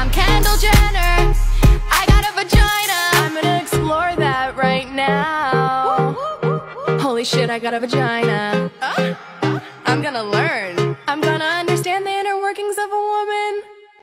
I'm Kendall Jenner, I got a vagina. I'm gonna explore that right now. Holy shit, I got a vagina. I'm gonna learn. I'm gonna understand the inner workings of a